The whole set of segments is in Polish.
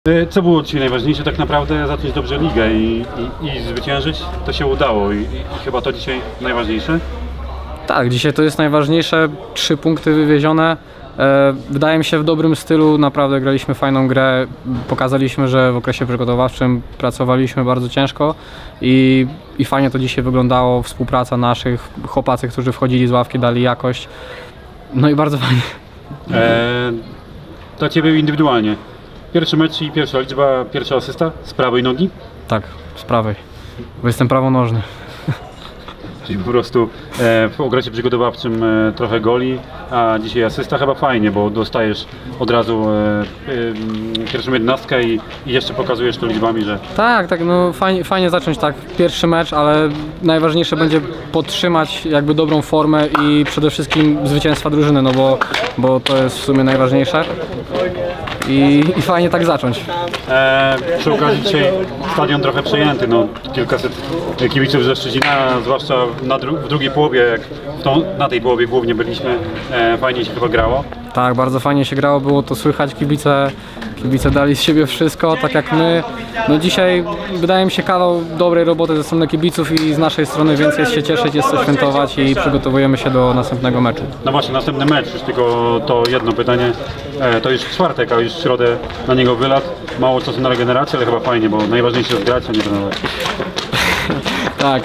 Co było dzisiaj najważniejsze? Tak naprawdę zacząć dobrze ligę i zwyciężyć. To się udało i chyba to dzisiaj najważniejsze. Tak, dzisiaj to jest najważniejsze. 3 punkty wywiezione. Wydaje mi się w dobrym stylu, naprawdę graliśmy fajną grę. Pokazaliśmy, że w okresie przygotowawczym pracowaliśmy bardzo ciężko i fajnie to dzisiaj wyglądało. Współpraca naszych, chłopacy, którzy wchodzili z ławki, dali jakość. No i bardzo fajnie. Dla Ciebie indywidualnie. Pierwszy mecz i pierwsza liczba, pierwsza asysta z prawej nogi? Tak, z prawej, bo jestem prawonożny. Czyli po prostu w okresie przygotowawczym trochę goli, a dzisiaj asysta chyba fajnie, bo dostajesz od razu pierwszą 11 i jeszcze pokazujesz to liczbami, że... Tak, no fajnie zacząć tak pierwszy mecz, ale najważniejsze będzie podtrzymać jakby dobrą formę i przede wszystkim zwycięstwa drużyny, no bo to jest w sumie najważniejsze. I fajnie tak zacząć. Przy okazji dzisiaj stadion trochę przejęty, no kilkaset kibiców ze Szczecina, zwłaszcza w drugiej połowie, jak na tej połowie głównie byliśmy, fajnie się chyba grało. Tak, bardzo fajnie się grało, było to słychać, kibice dali z siebie wszystko, tak jak my. No dzisiaj wydaje mi się kawał dobrej roboty ze strony kibiców i z naszej strony, więc jest się cieszyć, jest co świętować i przygotowujemy się do następnego meczu. No właśnie, następny mecz, już tylko to jedno pytanie, to już czwartek, a już w środę na niego wylat. Mało czasu na regenerację, ale chyba fajnie, bo najważniejsze jest grać, a nie trenować. Tak.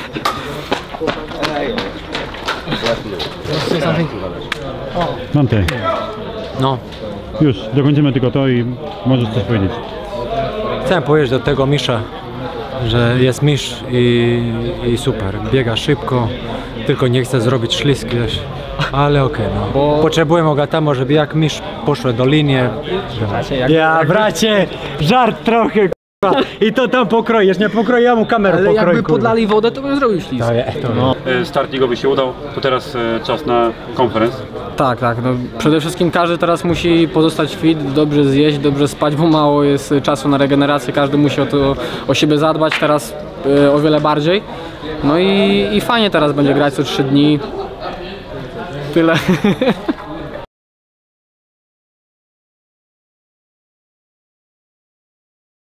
Dante. No, Już, dokończymy tylko to i możesz coś powiedzieć. chciałem powiedzieć do tego Misza, że jest mistrz i super, biega szybko, tylko nie chce zrobić śliski, ale okej, no. Potrzebujemy go tam, żeby jak mistrz poszły do linii. Bracie, żart trochę, k***a. I to tam pokroisz, nie pokroję, ja mu kamerę Ale pokroję. jakby podlali wodę, to bym zrobił ślizg. No. Start ligowy się udał, to teraz czas na konferenc. Tak, no przede wszystkim każdy teraz musi pozostać fit, dobrze zjeść, dobrze spać, bo mało jest czasu na regenerację, każdy musi o siebie zadbać teraz o wiele bardziej. No i fajnie teraz będzie grać co 3 dni. Tyle.